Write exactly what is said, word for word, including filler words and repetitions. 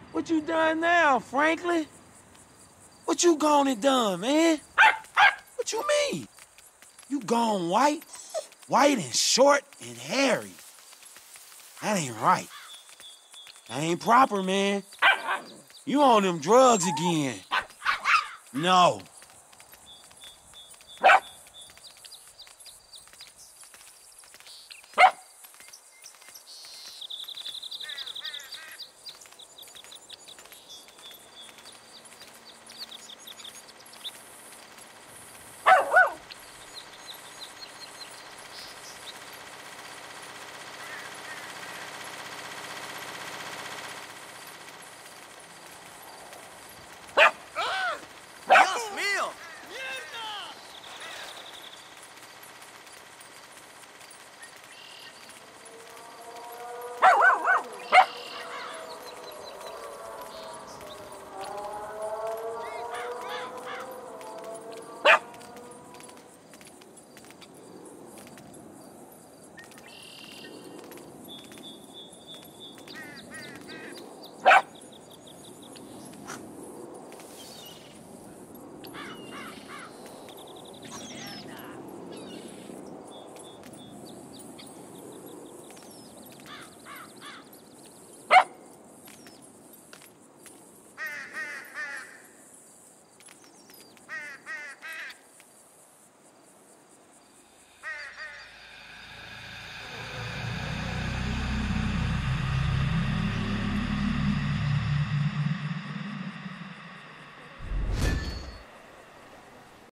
What you done now, Franklin? What you gone and done, man? What you mean? You gone white? White and short and hairy. That ain't right. That ain't proper, man. You on them drugs again. No.